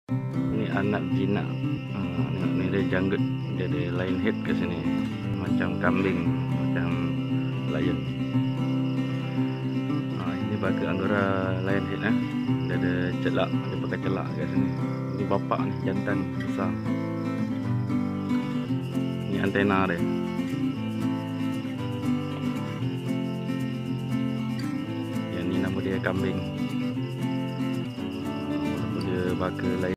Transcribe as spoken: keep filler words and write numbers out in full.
Ini anak jinak. Ha, tengok ni dia janggut. Dia ada lion head kat sini. Macam kambing, macam lion. Ha, ini baka Angora lion head eh. Dia ada celak, dia pakai celak kat sini. Ini bapak ni, jantan besar. Ini antena dia. Yang ni nama dia kambing. Walaupun dia baka lion.